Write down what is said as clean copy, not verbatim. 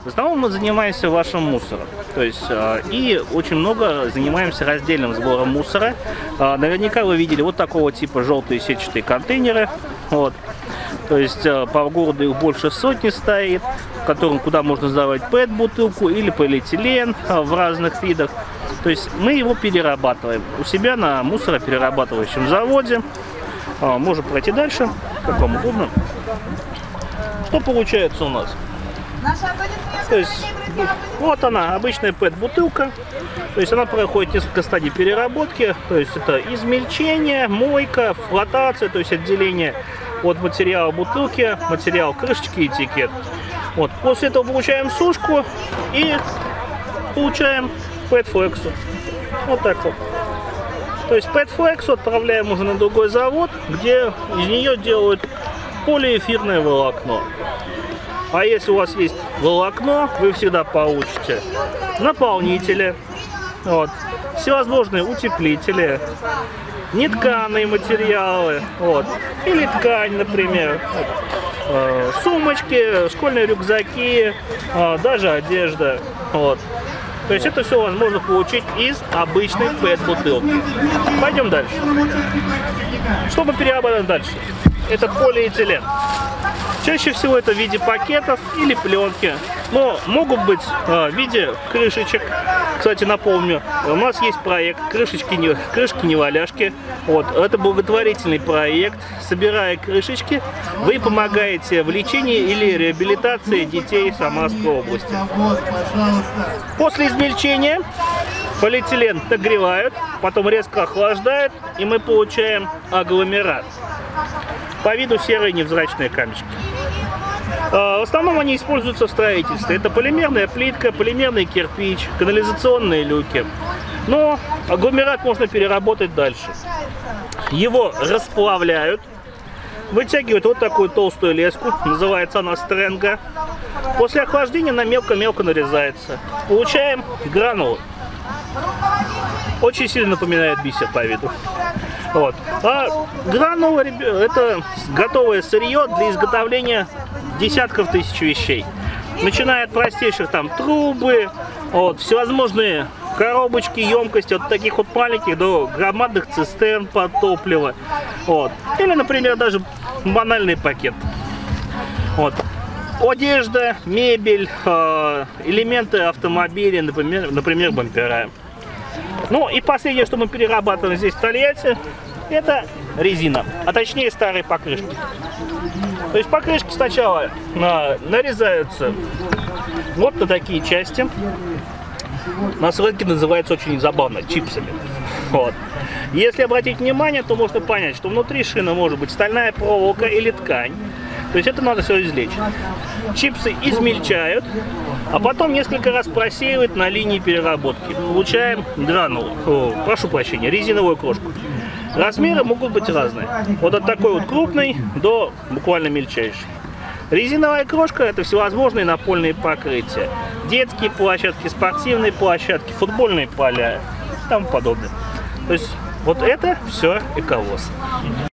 В основном мы занимаемся вашим мусором. То есть, и очень много занимаемся раздельным сбором мусора. Наверняка вы видели вот такого типа желтые сетчатые контейнеры. Вот. То есть по городу их больше сотни стоит, в котором куда можно сдавать ПЭТ-бутылку или полиэтилен в разных видах. То есть мы его перерабатываем у себя на мусороперерабатывающем заводе. Можем пройти дальше, как вам удобно. Что получается у нас? То есть, вот она, обычная ПЭТ-бутылка. То есть она проходит несколько стадий переработки. То есть это измельчение, мойка, флотация, то есть отделение от материала бутылки, материал крышечки и этикет. Вот. После этого получаем сушку и получаем ПЭТ-флексу. Вот так вот. То есть ПЭТ-флексу отправляем уже на другой завод, где из нее делают полиэфирное волокно. А если у вас есть волокно, вы всегда получите наполнители, вот, всевозможные утеплители, нетканые материалы, вот, или ткань, например, сумочки, школьные рюкзаки, даже одежда. Вот. То есть это все возможно получить из обычной ПЭТ-бутылки. Пойдем дальше. Что мы перерабатываем дальше? Это полиэтилен. Чаще всего это в виде пакетов или пленки, но могут быть в виде крышечек. Кстати, напомню, у нас есть проект крышки не валяшки. Вот, это благотворительный проект. Собирая крышечки, вы помогаете в лечении или реабилитации детей в Самарской области. После измельчения полиэтилен нагревают, потом резко охлаждают, и мы получаем агломерат. По виду серые невзрачные камешки. В основном они используются в строительстве. Это полимерная плитка, полимерный кирпич, канализационные люки. Но агломерат можно переработать дальше. Его расплавляют, вытягивают вот такую толстую леску, называется она стрэнга. После охлаждения она мелко-мелко нарезается. Получаем гранулы. Очень сильно напоминает бисер по виду. Вот. А гранулы — это готовое сырье для изготовления десятков тысяч вещей. Начиная от простейших там трубы, вот, всевозможные коробочки, емкости, от таких вот маленьких до громадных цистерн под топливо. Вот. Или, например, даже банальный пакет. Вот. Одежда, мебель, элементы автомобиля, например, бампера. Ну и последнее, что мы перерабатываем здесь в Тольятти, это резина, а точнее старые покрышки. То есть покрышки сначала нарезаются вот на такие части. На рынке называется очень забавно чипсами. Вот. Если обратить внимание, то можно понять, что внутри шины может быть стальная проволока или ткань. То есть это надо все извлечь. Чипсы измельчают, а потом несколько раз просеивают на линии переработки. Получаем гранулу, прошу прощения, резиновую крошку. Размеры могут быть разные. Вот от такой вот крупной до буквально мельчайшей. Резиновая крошка — это всевозможные напольные покрытия. Детские площадки, спортивные площадки, футбольные поля и тому подобное. То есть вот это все эковоз.